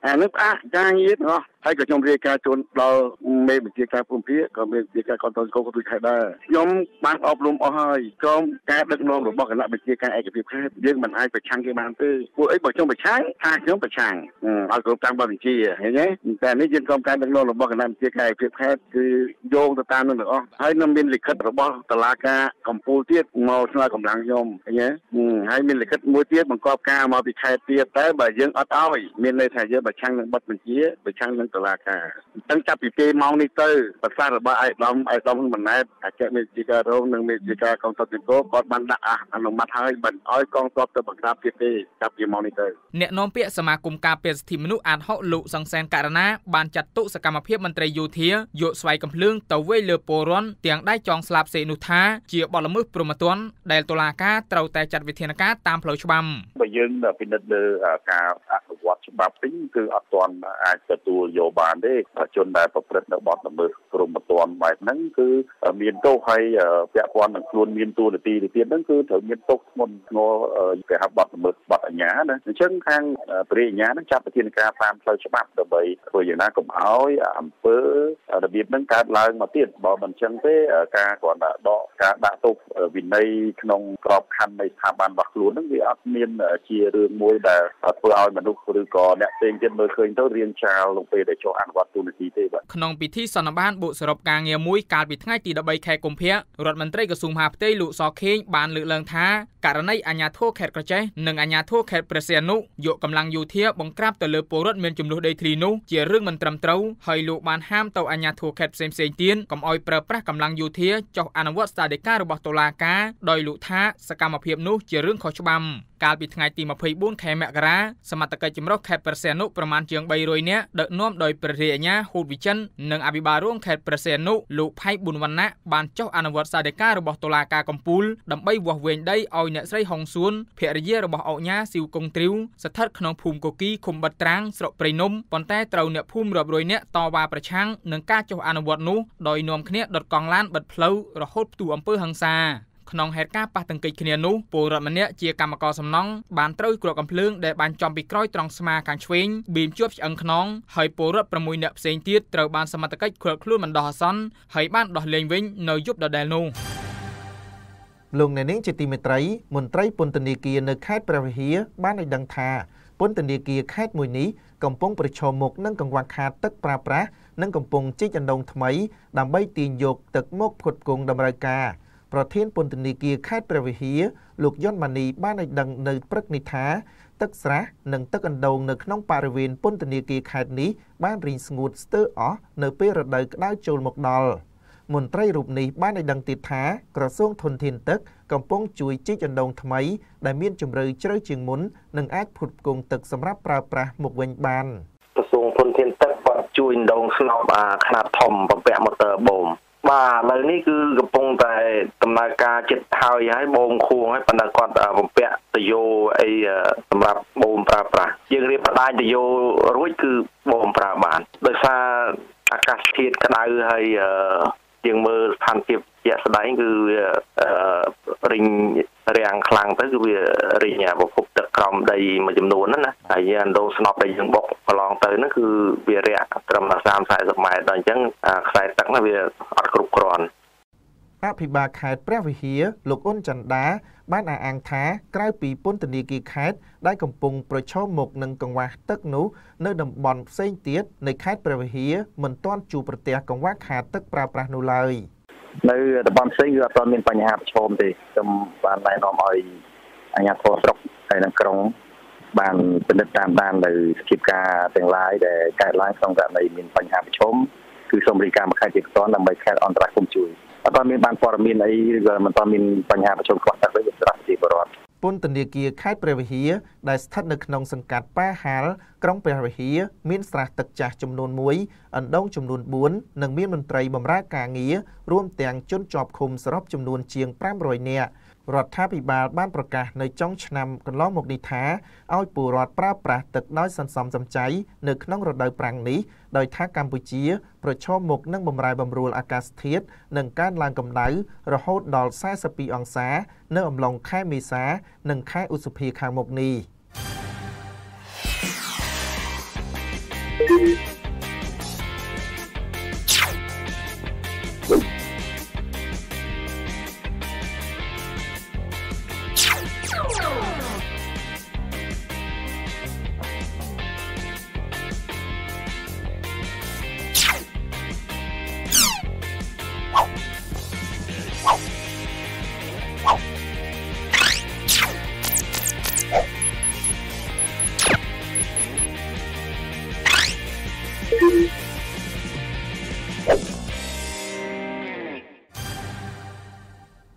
អានេះផ្អាកការងារទាំងអស់ហើយក៏ខ្ញុំរាយការណ៍ជូនដល់មេបញ្ជាការភូមិភាគក៏មេបញ្ជាការកនតនគោក៏ដូចខេត្តដែរខ្ញុំបានអប់រំអស់ហើយក្រុមការដឹកនាំរបស់គណៈបញ្ជាការឯកភាពខេត្តយើងមិនអាចប្រឆាំងគេបានទេពួកអីបើខ្ញុំប្រឆាំងថាខ្ញុំប្រឆាំងឲ្យគ្រប់តាមបទបញ្ជាឃើញទេតែនេះយើងក្រុមការដឹកនាំរបស់គណៈបញ្ជាការឯកភាពខេត្តគឺយោងទៅតាមនឹងទាំងអស់ហើយនឹងមានលិខិតរបស់តុលាការកំពូលទៀតមកស្នើកម្លាំងខ្ញុំឃើញទេហើយមានលិខិតមួយទៀតបង្កប់ការមកពីខេត្តទៀតតែបើយើងអត់ឲ្យមានន័យថាយើងប្រឆាំងនឹងបទបញ្ជាប្រឆាំងនឹងតុលាការអញ្ចឹងចាប់ពីពេលម៉ោងនេះទៅប្រសាសន៍របស់ឯកឧត្តមឯកឧត្តមហ៊ុនម៉ាណែតអគ្គមេជាការរងនិងមេជាការកងទ័ពជើងគោគាត់បានដាក់អនុម័តហើយមិនឲ្យកងទ័ពទៅបង្ក្រាបទៀតទេចាប់ពីម៉ោងនេះទៅអ្នកនាំពាក្យសមាគមការពារសិទ្ធិមនុស្សអាតហុកលោកសង្សានករណាបានចាត់ទុកសកម្មភាពមន្ត្រីយោធាយកស្វ័យកំភ្លើងទៅវាយលើពលរដ្ឋទាំងដៃចងស្លាប់សេនោះថាជាបទល្មើសព្រហ្មទណ្ឌដែលតុលាការត្រូវតែចាត់វិធានការតាមផ្លូវច្បាប់បើយើងពិនិត្យលើការអនុវត្តច្បាប់វិញគឺអត់ទាន់អាចទទួលយកបានទេជនដែលប្រព្រឹត្តនៅបទល្មើសព្រហ្មទណ្ឌបែបហ្នឹងគឺមានទោសហើយពាក់ព័ន្ធនឹងខ្លួនមានតួនាទីទៅទៀតហ្នឹងគឺត្រូវមានទោសធ្ងន់ធ្ងរគេហៅបទល្មើសបទអាជ្ញាណាអញ្ចឹងខាងព្រះអាជ្ញាហ្នឹងចាត់វិធានការតាមផ្លូវច្បាប់ដើម្បីធ្វើយ៉ាងណាកុំឲ្យអំពើរបៀបហ្នឹងកើតឡើងមកទៀតបើមិនអញ្ចឹងទេការគ្រាន់តែដកការដាក់ទោសវិន័យក្នុងក្របខ័ណ្ឌនៃស្ថាប័នរបស់ខ្លួនហ្នឹងវាអត់មានជារឿងមួយដែលធ្វើឲ្យមនុស្សឬក៏អ្នកផ្សេងទៀតមើលឃើញទៅរៀងចាលលងពេលដែលចុះអនុវត្តទូនាទីទេបាទក្នុងពិធីសន្និបាតបូកសរុបការងារមួយកាលពីថ្ងៃទីដប់បីខែកុម្ភៈរដ្ឋមន្ត្រីក្រសួងមហាផ្ទៃលោកសខេងបានលើកឡើងថាករណីអាជ្ញាធរខេត្តក្រចេះនិងអាជ្ញាធរខេត្តព្រះសីហនុយកកម្លាំងយោធាបង្ក្រាបទៅលើពលរដ្ឋមានចំនួនដីធ្លីនោះជារឿងមិនត្រឹមត្រូវហើយលោកបានហាមទៅអាជ្ញាធរខេត្តផ្សេងៗទៀតកុំឲ្យប្រើប្រាស់កម្លាំងយោធាចុះអនុវត្តស្តីការរបស់តុលាការដោយលោកថាសកម្មភាពនោះជារឿងខុសច្បាប់កាលពីថ្ងៃទីម្ភៃបួនខែមករាសមត្ថកិច្ចចម្រុះខេត្តព្រះសីហនុប្រមាណជាងបីរយនាក់ដឹកនាំដោយព្រះរាជអាជ្ញាហ៊ូតវិចិត្រនិងអភិបាលរងខេត្តព្រះសីហនុលោកផៃប៊ុនវណ្ណៈបានចុះអនុវត្តស្តីការរបស់តុលាការកំពូលដើម្បីវាស់វែងដីឲ្យអ្នកស្រីហុងសួនភរិយារបស់អុកញ៉ាស៊ីវកុងទ្រីវស្ថិតក្នុងភូមិកូគីឃុំបិទត្រាំងស្រុកព្រៃនំប៉ុន្តែត្រូវអ្នកភូមិរាប់រយនាក់តវ៉ាប្រឆាំងនឹងការចុះអនុវត្តនោះដោយនាំគ្នាដុតកង់ឡានបិទផ្លូវរហូតផ្ទុះអំពើហិង្សាក្នុងហេតុការណ៍ប៉ះទង្គិចគ្នានោះពលរដ្ឋម្នាក់ជាកម្មករសំណង់បានត្រូវគ្រាប់កាំភ្លើងដែលបានចំពីក្រោយត្រង់ស្មាខាងឆ្វេងបៀមជាប់ឆ្អឹងខ្នងហើយពលរដ្ឋប្រាំមួយនាក់ផ្សេងទៀតត្រូវបានសមត្ថកិច្ចឃាត់ខ្លួនបណ្ដោះអាសន្នហើយបានដោះលែងវិញនៅយប់ដដែលនោះលោកអ្នកនាងជាទីមេត្រីមន្ត្រីពន្ធនាគារនៅខេត្តព្រះវិហារបានឲ្យដឹងថាពន្ធនាគារខេត្តមួយនេះកំពុងប្រឈមមុខនឹងកង្វះខាតទឹកប្រើប្រាស់និងកំពុងជីកអណ្ដូងថ្មីដើម្បីទាញយកទឹកមកផ្គត់ផ្គង់តម្រូវការប្រធានពន្ធនាគារខេត្តព្រះវិហារលោកយុនម៉ានីបានឲ្យដឹងនៅព្រឹកនេះថាទឹកស្រះនិងទឹកអណ្ដូងនៅក្នុងបរិវេណពន្ធនាគារខេត្តនេះបានរីងស្ងួតស្ទើរអស់នៅពេលរដូវក្តៅចូលមកដល់មន្ត្រីរូបនេះបានឲ្យដឹងទៀតថាក្រសួងធនធានទឹកកំពុងជួយជីកអណ្ដូងថ្មីដែលមានជម្រៅជ្រៅជាងមុននិងអាចផ្គត់ផ្គង់ទឹកសម្រាប់ប្រើប្រាស់មកវិញបានក្រសួងធនធានទឹកបានជួយអណ្ដូងស្នោបខ្នាតធំបំពាក់ម៉ូទ័របូមបាទឥឡូវនេះគឺកំពុងតែដំណើរការចិត្តហើយហើយបូមខួងហើយប៉ុន្តែគាត់បំពាក់តយោអីសម្រាប់បូមប្រើប្រាស់យើងរៀបផ្ដាច់តយោរួចគឺបូមប្រើបានដោយសារអាកាសធាតុក្តៅហើយយើងមើលស្ថានភាពជាក់ស្ដែងគឺរីងរាំងខ្លាំងទៅគឺវារីងប្រភពទឹកក្រោមដីមួយចំនួនហ្នឹងណាហើយអណ្ដូងស្នប់ដែលយើងបុកកន្លងទៅហ្នឹងគឺវារាក់ត្រឹមតែសាមសិប ៤០ម៉ែត្រដល់អញ្ចឹងខ្សែទឹកហ្នឹងវាអត់គ្រប់គ្រាន់អភិបាលខេត្តព្រះវិហារលោកអ៊ុនចន្ទដាបានអះអាងថាក្រៅពីពន្ធនាគារខេត្តដែលកំពុងប្រឈមមុខនឹងកង្វះទឹកនោះនៅតំបន់ផ្សេងទៀតនៃខេត្តព្រះវិហារមិនទាន់ជួបប្រទះកង្វះខាតទឹកប្រើប្រាស់នោះឡើយនៅតំបន់ផ្សេងគឺអត់ទាន់មានបញ្ហាប្រឈមទេខ្ញុំបានណែនាំឲ្យអាជ្ញាធរស្រុកហើយនិងក្រុងបានពិនិត្យតាមដាននៅស្ថានភាពទាំងឡាយដែលកើតឡើងក្នុងករណីមានបញ្ហាប្រឈមគឺសូមរាយការណ៍មកខេត្តជាផ្ទាល់ដើម្បីខេត្តអន្តរជាតិជួយអត់មានបានព័ត៌មានអីឬក៏មិនទាន់មានបញ្ហាប្រឈមខ្វះទឹកទេសម្រាប់ប្រជាពលរដ្ឋពន្ធនាគារខេត្តព្រះវិហារដែលស្ថិតនៅក្នុងសង្កាត់ប៉ាហាលក្រុងព្រះវិហារមានស្រះទឹកចាស់ចំនួនមួយអណ្ដូងចំនួនបួននិងមានមន្ត្រីបម្រើការងាររួមទាំងជនជាប់ឃុំសរុបចំនួនជាងប្រាំរយនាក់រដ្ឋាភិបាលបានប្រកាសនៅចុងឆ្នាំកន្លងមកនេះថាឲ្យពលរដ្ឋប្រើប្រាស់ទឹកដោយសន្សំសំចៃនៅក្នុងរដូវប្រាំងនេះដោយថាកម្ពុជាប្រឈមមុខនឹងបម្រែបម្រួលអាកាសធាតុនិងកើនឡើងកម្ដៅរហូតដល់សែសិបពីរអង្សានៅអំឡុងខែមេសានិងខែឧសភាខាងមុខនេះ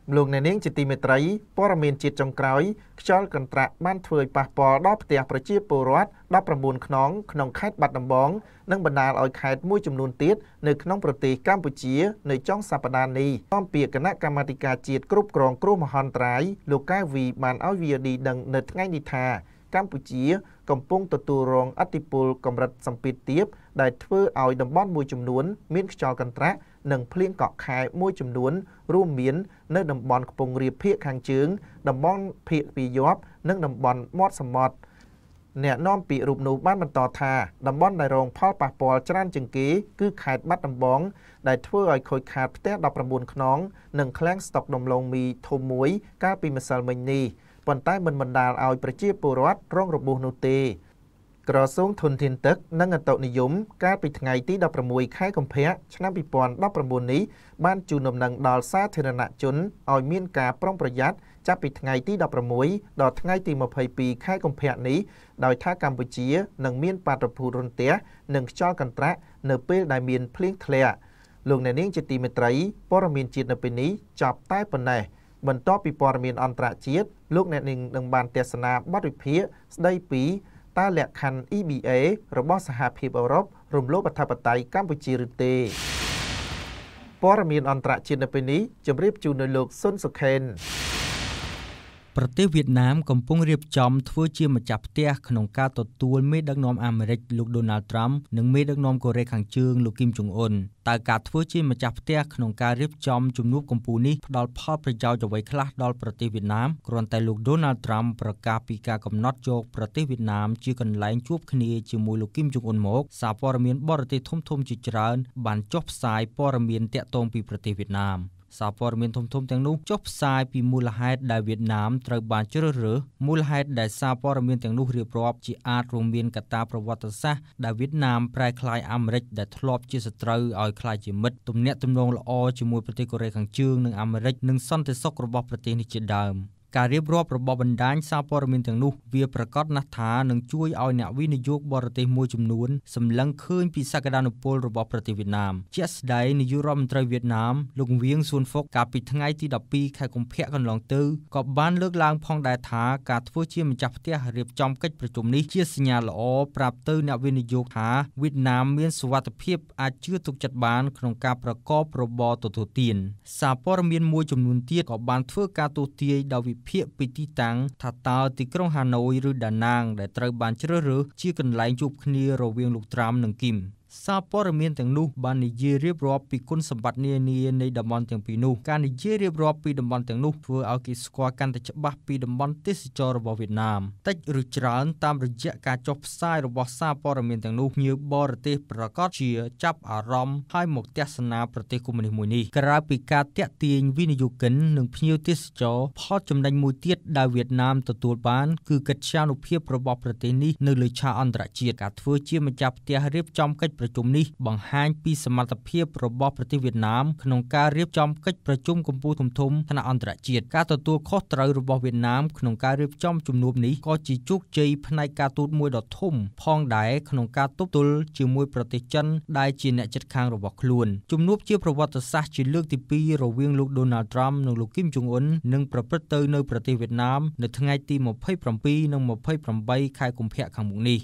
លោកអ្នកនាងជាទីមេត្រីព័ត៌មានជាតិចុងក្រោយខ្យល់កន្ត្រាក់បានធ្វើឲ្យប៉ះពាល់ដល់ផ្ទះប្រជាពលរដ្ឋដប់ប្រាំបួនខ្នងក្នុងខេត្តបាត់ដំបងនិងបណ្ដាលឲ្យខេត្តមួយចំនួនទៀតនៅក្នុងប្រទេសកម្ពុជានៅចុងសប្តាហ៍នេះតាមពាក្យគណៈកម្មាធិការជាតិគ្រប់គ្រងគ្រោះមហន្តរាយលោកកៅវីបានឲ្យ វី អូ ឌី ដឹងនៅថ្ងៃនេះថាកម្ពុជាកំពុងទទួលរងឥទ្ធិពលកម្រិតសម្ពាធទាបដែលធ្វើឲ្យតំបន់មួយចំនួនមានខ្យល់កន្ត្រាក់និងភ្លៀងកក់ខែមួយចំនួនរួមមាននៅតំបន់ខ្ពង់រាបភាគខាងជើងតំបន់ភាគពីយប់និងតំបន់មាត់សមុទ្រអ្នកនាំពាក្យរូបនោះបានបន្តថាតំបន់ដែលរងផលប៉ះពាល់ច្រើនជាងគេគឺខេត្តបាត់ដំបងដែលធ្វើឲ្យខូចខាតផ្ទះដប់ប្រាំបួនខ្នងនិងឃ្លាំងស្តុកដំឡូងមីធំមួយកាលពីម្សិលមិញនេះប៉ុន្តែមិនបណ្ដាលឲ្យប្រជាពលរដ្ឋរងរបួសនោះទេក្រសួងធនធានទឹកនិងអតុនិយមកាលពីថ្ងៃទីដប់ប្រាំមួយខែកុម្ភៈឆ្នាំពីរពាន់ដប់ប្រាំបួននេះបានជូនដំណឹងដល់សាធារណជនឲ្យមានការប្រុងប្រយ័ត្នចាប់ពីថ្ងៃទីដប់ប្រាំមួយដល់ថ្ងៃទីម្ភៃពីរខែកុម្ភៈនេះដោយថាកម្ពុជានឹងមានបាតុភូតរន្ទះនិងខ្យល់កន្ត្រាក់នៅពេលដែលមានភ្លៀងធ្លាក់លោកអ្នកនាងជាទីមេត្រីព័ត៌មានជាតិនៅពេលនេះចប់តែប៉ុណ្ណេះបន្ទាប់ពីព័ត៌មានអន្តរជាតិលោកអ្នកនាងនឹងបានទស្សនាបទវិភាគស្ដីពីតើលក្ខខណ្ឌ E B A របស់សហភាពអឺរ៉ុបរំលោភអធិបតេយ្យកម្ពុជាឬទេព័ត៌មានអន្តរជាតិនៅពេលនេះជម្រាបជូននៅលោកសុនសុខេនប្រទេសវៀតណាមកំពុងរៀបចំធ្វើជាម្ចាស់ផ្ទះក្នុងការទទួលមេដឹកនាំអាមេរិកលោក Donald Trump និងមេដឹកនាំកូរ៉េខាងជើងលោក Kim Jong Un តើការធ្វើជាម្ចាស់ផ្ទះក្នុងការរៀបចំជំនួបកំពូលនេះផ្ដល់ផលប្រយោជន៍អ្វីខ្លះដល់ប្រទេសវៀតណាមគ្រាន់តែលោក Donald Trump ប្រកាសពីការកំណត់យកប្រទេសវៀតណាមជាកន្លែងជួបគ្នាជាមួយលោក Kim Jong Un មកសារព័ត៌មានបរទេសធំៗជាច្រើនបានចុះផ្សាយព័ត៌មានទាក់ទងពីប្រទេសវៀតណាមសារព័ត៌មានធំៗទាំងនោះចុះផ្សាយពីមូលហេតុដែលវៀតណាមត្រូវបានជ្រើសរើសមូលហេតុដែលសារព័ត៌មានទាំងនោះរៀបរាប់ជាអាចរួមមានកត្តាប្រវត្តិសាស្ត្រដែលវៀតណាមប្រែក្លាយអាមេរិកដែលធ្លាប់ជាសត្រូវឲ្យក្លាយជាមិត្តទំនាក់ទំនងល្អជាមួយប្រទេសកូរ៉េខាងជើងនិងអាមេរិកនិងសន្តិសុខរបស់ប្រទេសនេះជាដើមការរៀបរាប់របស់បណ្ដាញសារព័ត៌មានទាំងនោះវាប្រកាសណាស់ថានឹងជួយឲ្យអ្នកវិនិយោគបរទេសមួយចំនួនសម្លឹងឃើញពីសក្តានុពលរបស់ប្រទេសវៀតណាមជាក់ស្ដែងនាយករដ្ឋមន្ត្រីវៀតណាមលោកវៀងស៊ុនហ្វុកកាលពីថ្ងៃទីដប់ពីរខែកុម្ភៈកន្លងទៅក៏បានលើកឡើងផងដែរថាការធ្វើជាម្ចាស់ផ្ទះរៀបចំកិច្ចប្រជុំនេះជាសញ្ញាល្អប្រាប់ទៅអ្នកវិនិយោគថាវៀតណាមមានសុវត្ថិភាពអាចជឿទុកចិត្តបានក្នុងការប្រកបរបរទទួលទានសារព័ត៌មានមួយចំនួនទៀតក៏បានធ្វើការទស្សន៍ទាយដោយភាគពីទីតាំងថាតើទីក្រុងហាណូយឬដាណាងដែលត្រូវបានជ្រើសរើសជាកន្លែងជួបគ្នារវាងលោកត្រាំនិងគីមសារព័ត៌មានទាំងនោះបាននិយាយរៀបរាប់ពីគុណសម្បត្តិនានានៃតំបន់ទាំងពីរនោះការនិយាយរៀបរាប់ពីតំបន់ទាំងនោះធ្វើឲ្យគេស្គាល់កាន់តែច្បាស់ពីតំបន់ទេសចររបស់វៀតណាមតិចឬច្រើនតាមរយៈការចុះផ្សាយរបស់សារព័ត៌មានទាំងនោះភ្ញៀវបរទេសប្រកាសជាចាប់អារម្មណ៍ហើយមកទស្សនាប្រទេសកុម្មុយនីសមួយនេះក្រៅពីការតាក់ទាញវិនិយោគិននិងភ្ញៀវទេសចរផលចំណេញមួយទៀតដែលវៀតណាមទទួលបានគឺកិត្យានុភាពរបស់ប្រទេសនេះនៅលើឆាកអន្តរជាតិការធ្វើជាម្ចាស់ផ្ទះរៀបចំកិច្ចប្រជុំនេះបង្ហាញពីសមត្ថភាពរបស់ប្រទេសវៀតណាមក្នុងការរៀបចំកិច្ចប្រជុំកម្ពុជាធំៗថ្នាក់អន្តរជាតិការទទួលខុសត្រូវរបស់វៀតណាមក្នុងការរៀបចំជំនួបនេះក៏ជាជោគជ័យផ្នែកការទូតមួយដ៏ធំផងដែរក្នុងការទប់ទល់ជាមួយប្រទេសចិនដែលជាអ្នកជិតខាងរបស់ខ្លួនជំនួបជាប្រវត្តិសាស្ត្រជាលើកទីពីររវាងលោក Donald Trump និងលោក Kim Jong Un នឹងប្រព្រឹត្តទៅនៅប្រទេសវៀតណាមនៅថ្ងៃទីម្ភៃប្រាំពីរនិងម្ភៃប្រាំបីខែកុម្ភៈខាងមុខនេះ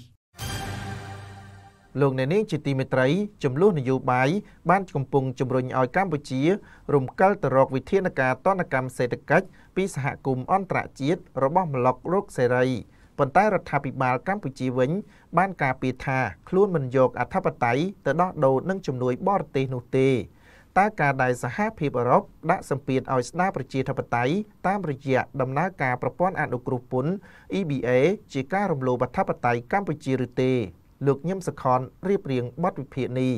លោកអ្នកនាងជាទីមេត្រីចំនួននយោបាយបានកំពុងជំរុញឲ្យកម្ពុជារំកិលទៅរកវិធានការទណ្ឌកម្មសេដ្ឋកិច្ចពីសហគមន៍អន្តរជាតិរបស់ប្លុករកសេរីប៉ុន្តែរដ្ឋាភិបាលកម្ពុជាវិញបានការពារថាខ្លួនមិនយកអធិបតេយ្យទៅដោះដូរនឹងជំនួយបរទេសនោះទេតើការដែលសហភាពអឺរ៉ុបដាក់សម្ពាធឲ្យស្ដារប្រជាធិបតេយ្យតាមរយៈដំណើរការប្រព័ន្ធអនុគ្រោះពន្ធ E B A ជាការរំលោភអធិបតេយ្យកម្ពុជាឬទេលោកញឹមសខនរៀបរៀងបទវិភាគនេះ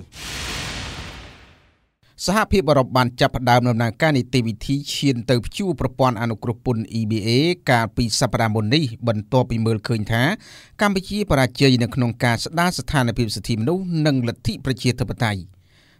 សហភាពអឺរ៉ុបបានចាប់ផ្ដើមដំណើរការនីតិវិធីឈានទៅព្យួរប្រព័ន្ធអនុគ្រោះពន្ធ E B A កាលពីសប្តាហ៍មុននេះបន្ទាប់ពីមើលឃើញថាកម្ពុជាបរាជ័យនៅក្នុងការស្ដារស្ថានភាពសិទ្ធិមនុស្សនិងលទ្ធិប្រជាធិបតេយ្យ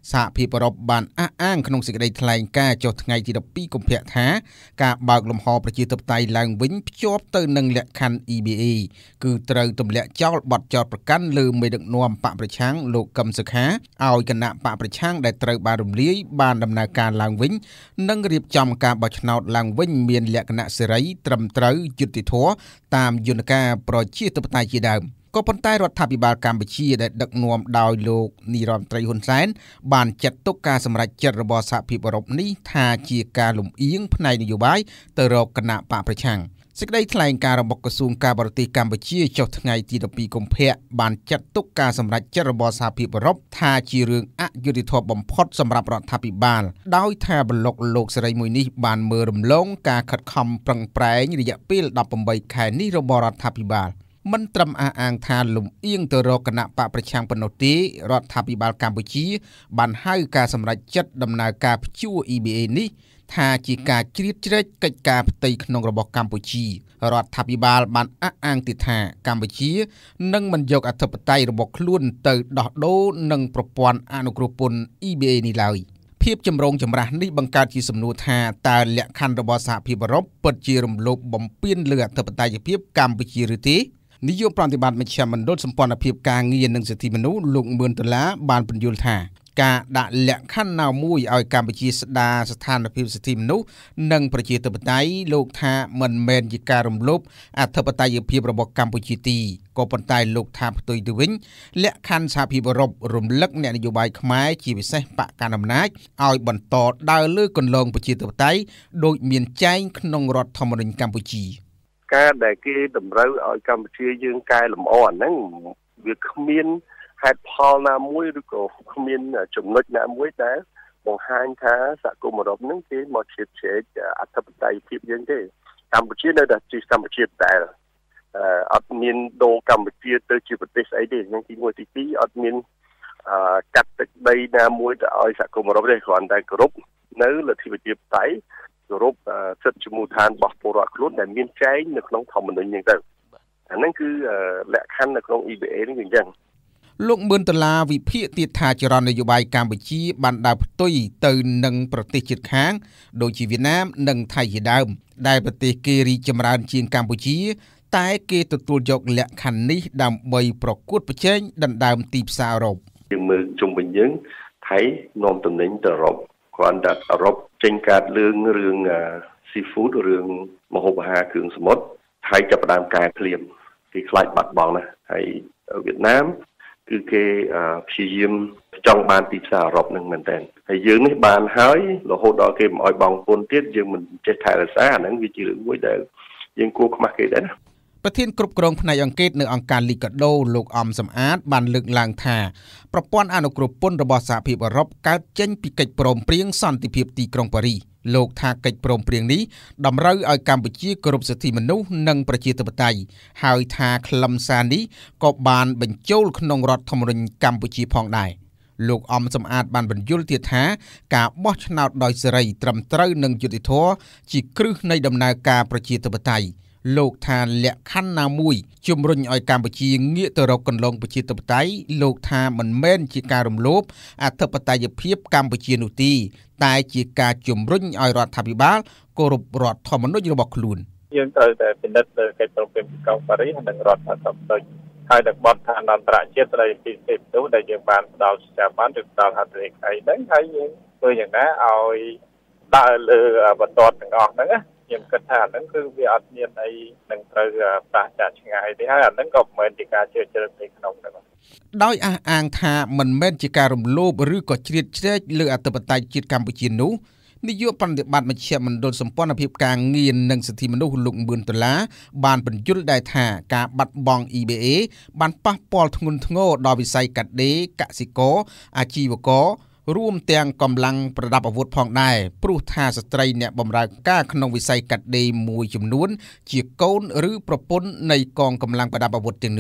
សហភាពអឺរ៉ុបបានអះអាងក្នុងសេចក្តីថ្លែងការណ៍ចុះថ្ងៃទីដប់ពីរកុម្ភៈថាការបើកលំហប្រជាធិបតេយ្យឡើងវិញភ្ជាប់ទៅនឹងលក្ខខណ្ឌ E B A គឺត្រូវទម្លាក់ចោលបទចោទប្រកាន់លើមេដឹកនាំបកប្រឆាំងលោកកឹមសុខាឲ្យគណៈបកប្រឆាំងដែលត្រូវបានរំលាយបានដំណើរការឡើងវិញនិងរៀបចំការបោះឆ្នោតឡើងវិញមានលក្ខណៈសេរីត្រឹមត្រូវយុត្តិធម៌តាមយន្តការប្រជាធិបតេយ្យជាដើមក៏ប៉ុន្តែរដ្ឋាភិបាលកម្ពុជាដែលដឹកនាំដោយលោកនាយរដ្ឋមន្ត្រីហ៊ុនសែនបានចាត់ទុកការសម្រេចចិត្តរបស់សហភាពអឺរ៉ុបនេះថាជាការលំអៀងផ្នែកនយោបាយទៅរកគណៈបកប្រឆាំងសេចក្តីថ្លែងការណ៍របស់ក្រសួងការបរទេសកម្ពុជាចុះថ្ងៃទីដប់ពីរកុម្ភៈបានចាត់ទុកការសម្រេចចិត្តរបស់សហភាពអឺរ៉ុបថាជារឿងអយុត្តិធម៌បំផុតសម្រាប់រដ្ឋាភិបាលដោយថាប្លុកលោកសេរីមួយនេះបានមើលរំលងការខិតខំប្រឹងប្រែងរយៈពេលដប់ប្រាំបីខែនេះរបស់រដ្ឋាភិបាលមិនត្រឹមអះអាងថាលំអៀងទៅរកគណៈបកប្រឆាំងប៉ុណ្ណោះទេរដ្ឋាភិបាលកម្ពុជាបានហៅការសម្រេចចិត្តដំណើរការព្យួរ E B A នេះថាជាការជ្រៀតជ្រែកកិច្ចការផ្ទៃក្នុងរបស់កម្ពុជារដ្ឋាភិបាលបានអះអាងទៀតថាកម្ពុជានឹងមិនយកអធិបតេយ្យរបស់ខ្លួនទៅដោះដូរនឹងប្រព័ន្ធអនុគ្រោះពន្ធ E B A នេះឡើយភាពចម្រូងចម្រាសនេះបង្កើតជាសំណួរថាតើលក្ខខណ្ឌរបស់សហភាពអឺរ៉ុបពិតជារំលោភបំពានលើអធិបតេយ្យភាពកម្ពុជាឬទេនាយកប្រតិបត្តិមជ្ឈមណ្ឌលសម្ព័ន្ធភាពការងារនិងសិទ្ធិមនុស្សលោកមឿនដុល្លារបានពន្យល់ថាការដាក់លក្ខខណ្ឌណាមួយឲ្យកម្ពុជាស្ដារស្ថានភាពសិទ្ធិមនុស្សនិងប្រជាធិបតេយ្យលោកថាមិនមែនជាការរំលោភអធិបតេយ្យភាពរបស់កម្ពុជាទេក៏ប៉ុន្តែលោកថាផ្ទុយទៅវិញលក្ខខណ្ឌសហភាពអឺរ៉ុបរំលឹកអ្នកនយោបាយខ្មែរជាពិសេសបកកណ្ដាលអំណាចឲ្យបន្តដើរលើគន្លងប្រជាធិបតេយ្យដោយមានចែងក្នុងរដ្ឋធម្មនុញ្ញកម្ពុជាការដែលគេតម្រូវឲ្យកម្ពុជាយើងកែលម្អអាហ្នឹងវាគ្មានហេតុផលណាមួយឬក៏គ្មានចំណុចណាមួយដែលបង្ហាញថាសហគមន៍អឺរ៉ុបហ្នឹងគេមកជ្រៀតជ្រែកអធិបតេយ្យភាពយើងទេកម្ពុជានៅតែជាកម្ពុជាដែរអត់មានដូរកម្ពុជាទៅជាប្រទេសស្អីទេហ្នឹងទីមួយទីពីរអត់មានកាត់ទឹកដីណាមួយទៅឲ្យសហគមន៍អឺរ៉ុបទេគ្រាន់តែគោរពនៅលទ្ធិប្រជាធិបតេយ្យគោរពសិទ្ធិជាមូលដ្ឋានរបស់ពលរដ្ឋខ្លួនដែលមានចែងនៅក្នុងធម្មនុញ្ញហ្នឹងទៅអាហ្នឹងគឺលក្ខខណ្ឌនៅក្នុង E B A នេះគឺអញ្ចឹងលោកមឿនដុល្លារវិភាគទៀតថាចរន្តនយោបាយកម្ពុជាបានដើរផ្ទុយទៅនឹងប្រទេសជិតខាងដូចជាវៀតណាមនិងថៃជាដើមដែលប្រទេសគេរីកចម្រើនជាងកម្ពុជាតែគេទទួលយកលក្ខខណ្ឌនេះដើម្បីប្រកួតប្រជែងដណ្ដើមទីផ្សារអឺរ៉ុបយើងមើលជុំវិញយើងថៃនាំទំនិញទៅអឺរ៉ុបគ្រាន់តែអឺរ៉ុបចេញកាតលឿងរឿង seafood រឿងម្ហូបអាហារគ្រឿងសមុទ្រថៃចាប់ផ្ដើមកែភ្លាមគេខ្លាចបាត់បង់ណាហើយវៀតណាមគឺគេព្យាយាមចង់បានទីផ្សារអឺរ៉ុបនឹងមែនតើហើយយើងនេះបានហើយរហូតដល់គេមិនអោយបង់ពន្ធទៀតយើងមិនចេះថែរក្សាអាហ្នឹងវាជារឿងមួយដែលយើងគួរខ្មាស់គេដែរណាប្រធានគ្រប់គ្រងផ្នែកអង្កេតនៅអង្គការលីកាដូលោកអំសំអាតបានលើកឡើងថាប្រព័ន្ធអនុគ្រោះពន្ធរបស់សហភាពអឺរ៉ុបកើតចេញពីកិច្ចព្រមព្រៀងសន្តិភាពទីក្រុងប៉ារីសលោកថាកិច្ចព្រមព្រៀងនេះតម្រូវឲ្យកម្ពុជាគោរពសិទ្ធិមនុស្សនិងប្រជាធិបតេយ្យហើយថាខ្លឹមសារនេះក៏បានបញ្ចូលក្នុងរដ្ឋធម្មនុញ្ញកម្ពុជាផងដែរលោកអំសំអាតបានបញ្យល់ទៀតថាការបោះឆ្នោតដោយសេរីត្រឹមត្រូវនិងយុត្តិធម៌ជាគ្រឹះនៃដំណើរការប្រជាធិបតេយ្យលោកថាលក្ខខណ្ឌណាមួយជំរុញឲ្យកម្ពុជាងាកទៅរកគន្លងប្រជាធិបតេយ្យលោកថាមិនមែនជាការរំលោភអធិបតេយ្យភាពកម្ពុជានោះទេតែជាការជំរុញឲ្យរដ្ឋាភិបាលគោរពរដ្ឋធម្មនុញ្ញរបស់ខ្លួនយើងត្រូវតែពិនិត្យលើកិច្ចព្រមព្រៀងទីក្រុងប៉ារីសនិងរដ្ឋធម្មនុញ្ញហើយនឹងបទដ្ឋានអន្តរជាតិស្តីពីសិទ្ធិមនុស្សដែលយើងបានផ្ដល់ស្ថាប័នឬផ្ដល់ហត្ថលេខីហ្នឹងហើយយើងធ្វើយ៉ាងណាឲ្យដើរលើបន្ទាត់ទាំងអស់ហ្នឹងណាខ្ញុំគិតថាអាហ្នឹងគឺវាអត់មានអីនឹងត្រូវប្រឆាំងឆ្ងាយទេហើយអាហ្នឹងក៏មិនមែនជាការជឿជ្រឹកនៅក្នុងដែរដោយអះអាងថាមិនមែនជាការរំលោភឬក៏ជ្រៀតជ្រែកលើអធិបតេយ្យជាតិកម្ពុជានោះនាយកប្រតិបត្តិមជ្ឈមណ្ឌលសម្ព័ន្ធភាពការងារនិងសិទ្ធិមនុស្សលោកមឿនដុល្លារបានបញ្យល់ដែរថាការបាត់បង់ E B A បានប៉ះពាល់ធ្ងន់ធ្ងរដល់វិស័យកាត់ដេរកសិករអាជីវកររួមទាំងកម្លាំងប្រដាប់អាវុធផងដែរព្រោះថាស្ត្រីអ្នកបម្រើការក្នុងវិស័យកាត់ដេរមួយចំនួនជាកូនឬប្រពន្ធនៃកងកម្លាំងប្រដាប់អាវុធទាំងនោះ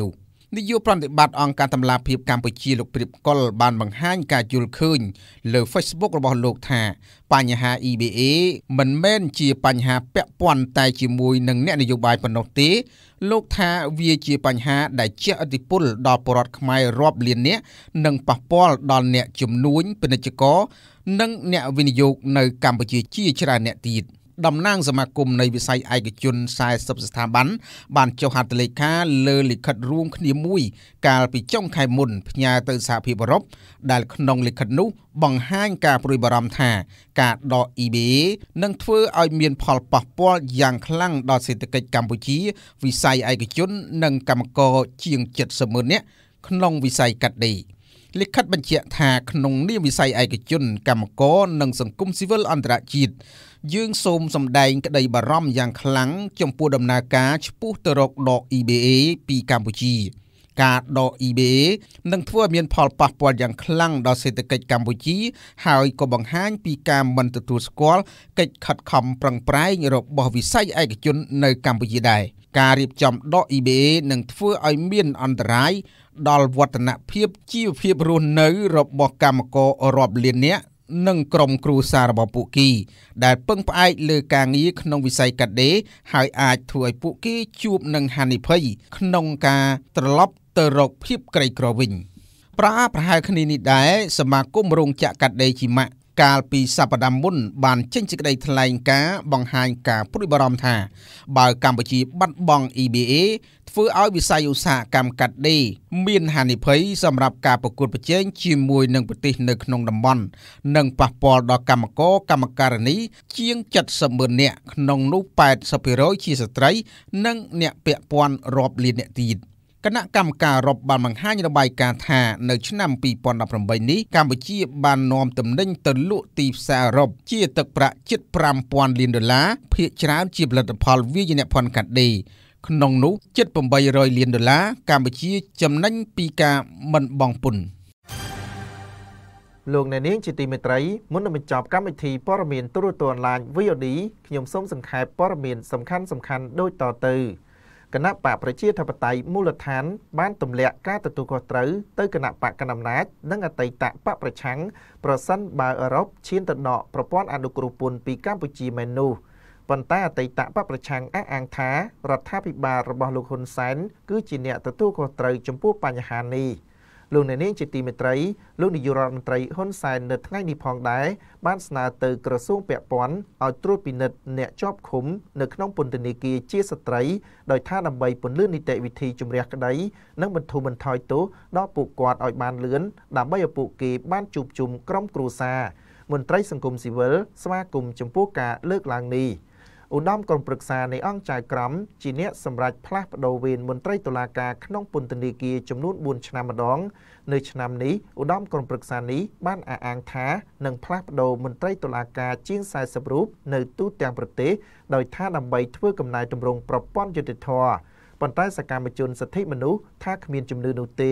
នាយកប្រតិបត្តិអង្គការតម្លាភាពកម្ពុជាលោកព្រៀបកុលបានបង្ហាញការយល់ឃើញលើ Facebook របស់លោកថាបញ្ហា អ៊ី ប៊ី អេ មិនមែនជាបញ្ហាពាក់ព័ន្ធតែជាមួយនឹងអ្នកនយោបាយប៉ុណ្ណោះទេលោកថាវាជាបញ្ហាដែលជះឥទ្ធិពលដល់ប្រជាពលរដ្ឋខ្មែររាប់លាននាក់និងប៉ះពាល់ដល់អ្នកជំនួញពាណិជ្ជករនិងអ្នកវិនិយោគនៅកម្ពុជាជាច្រើនអ្នកទៀតតំណាងសមាគមនៃវិស័យឯកជនខ្សែសិបស្ថាប័នបានចុះហត្ថលេខាលើលិខិតរួមគ្នាមួយកាលពីចុងខែមុនផ្ញើទៅសហភាពអឺរ៉ុបដែលក្នុងលិខិតនោះបង្ហាញការព្រួយបារម្ភថាការដក អ៊ី ប៊ី អេ នឹងធ្វើឲ្យមានផលប៉ះពាល់យ៉ាងខ្លាំងដល់សេដ្ឋកិច្ចកម្ពុជាវិស័យឯកជននិងកម្មករជាងเจ็ดសិបម៉ឺននាក់ក្នុងវិស័យកាត់ដេរលិខិតបញ្ជាក់ថាក្នុងនាមវិស័យឯកជនកម្មករនិងសង្គមស៊ីវិលអន្តរជាតិយើងសូមសម្ដែងក្តីបារម្ភយ៉ាងខ្លាំងចំពោះដំណើរការឆ្ពោះទៅរកដក អ៊ី ប៊ី អេ ពីកម្ពុជាការដក អ៊ី ប៊ី អេ នឹងធ្វើឲ្យមានផលប៉ះពាល់យ៉ាងខ្លាំងដល់សេដ្ឋកិច្ចកម្ពុជាហើយក៏បង្ហាញពីការមិនទទួលស្គាល់កិច្ចខិតខំប្រឹងប្រែងរបស់វិស័យឯកជននៅកម្ពុជាដែរការរៀបចំដក អ៊ី ប៊ី អេ នឹងធ្វើឲ្យមានអន្តរាយដល់វឌ្ឍនភាពជីវភាពរស់នៅរបស់កម្មកររាប់លាននាក់និងក្រុមគ្រួសាររបស់ពួកគេដែលពឹងផ្អែកលើការងារក្នុងវិស័យកាត់ដេរហើយអាចធ្វើឲ្យពួកគេជួបនឹងហានិភ័យក្នុងការត្រឡប់ទៅរកភាពក្រីក្រវិញប្រហែលប្រហែលគ្នានេះដែរសមាគមរោងចក្រកាត់ដេរជីម៉ាក់កាលពីសប្តាហ៍មុនបានចេញសេចក្តីថ្លែងការណ៍បង្ហាញការព្រួយបារម្ភថាបើកម្ពុជាបាត់បង់ អ៊ី ប៊ី អេ ធ្វើឲ្យវិស័យឧស្សាហកម្មកាត់ដេរមានហានិភ័យសម្រាប់ការប្រកួតប្រជែងជាមួយនឹងប្រទេសនៅក្នុងតំបន់និងប៉ះពាល់ដល់កម្មករកម្មការិនីជាងเจ็ดสิบម៉ឺននាក់ក្នុងនោះแปดสิบភាគរយជាស្ត្រីនិងអ្នកពាក់ព័ន្ធរាប់លាននាក់ទៀតគណៈកម្មការអឺរ៉ុបបានបង្ហាញរបាយការណ៍ថានៅឆ្នាំពីរពាន់ដប់ប្រាំបីនេះកម្ពុជាបាននាំទំនិញទៅលក់ទីផ្សារអឺរ៉ុបជាទឹកប្រាក់ជិតប្រាំពាន់លានដុល្លារភាគច្រើនជាផលិតផលវាយនភណ្ឌកាត់ដេរក្នុងនោះជិតแปดร้อยលានដុល្លារកម្ពុជាចំណេញពីការមិនបង់ពន្ធលោកអ្នកនាងជាទីមេត្រីមុននឹងបញ្ចប់កម្មវិធីព័ត៌មានទូរទស្សន៍អនឡាញ វី អូ ឌី ខ្ញុំសូមសង្ខេបព័ត៌មានសំខាន់សំខាន់ដូចតទៅគណៈបកប្រជាធិបតេយ្យមូលដ្ឋានបានទម្លាក់ការទទួលខុសត្រូវទៅគណៈបកកណ្ដាលអំណាចនិងអតីតបកប្រឆាំងប្រសិនបើអឺរ៉ុបឈានទៅដកប្រព័ន្ធអនុគ្រោះពន្ធពីកម្ពុជាមែននោះប៉ុន្តែអតីតបកប្រឆាំងអះអាងថារដ្ឋាភិបាលរបស់លោកហ៊ុនសែនគឺជាអ្នកទទួលខុសត្រូវចំពោះបញ្ហានេះលោកអ្នកនាងជាទីមេត្រីលោកនាយករដ្ឋមន្ត្រីហ៊ុនសែននៅថ្ងៃនេះផងដែរបានស្នើទៅក្រសួងពាក់ព័ន្ធឲ្យត្រួតពិនិត្យអ្នកជាប់ឃុំនៅក្នុងពន្ធនាគារជាស្ត្រីដោយថាដើម្បីពន្លឿននីតិវិធីជំរះក្តីនិងបន្ធូរបន្ថយទោសដល់ពួកគាត់ឲ្យបានលឿនដើម្បីឲ្យពួកគេបានជួបជុំក្រុមគ្រួសារមន្ត្រីសង្គមស៊ីវិលស្វាគមន៍ចំពោះការលើកឡើងនេះឧត្តមក្រុមប្រឹក្សានៃអង្គចៅក្រមជាអ្នកសម្រេចផ្លាស់ប្ដូរវេនមន្ត្រីតុលាការក្នុងពន្ធនាគារចំនួនបួនឆ្នាំម្ដងនៅឆ្នាំនេះឧត្តមក្រុមប្រឹក្សានេះបានអះអាងថានឹងផ្លាស់ប្ដូរមន្ត្រីតុលាការជាងสี่สิบរូបនៅទូទាំងប្រទេសដោយថាដើម្បីធ្វើកំណែទម្រង់ប្រព័ន្ធយុត្តិធម៌ប៉ុន្តែសកម្មជនសិទ្ធិមនុស្សថាគ្មានជំនឿនោះទេ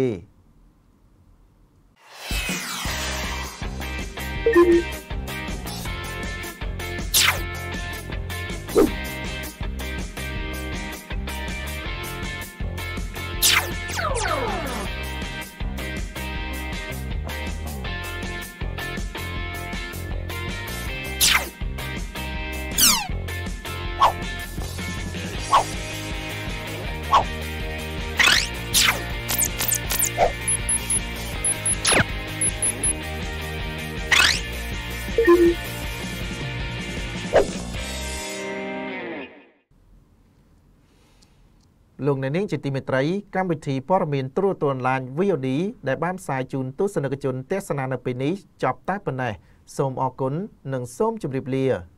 លោកអ្នកនាងជាទីមេត្រីកម្មវិធីព័ត៌មានទូរទស្សន៍អនឡាញ វី អូ ឌី ដែលបានផ្សាយជូនទស្សនិកជនទស្សនានៅពេលនេះចប់តែប៉ុណ្ណេះសូមអរគុណនិងសូមជម្រាបលា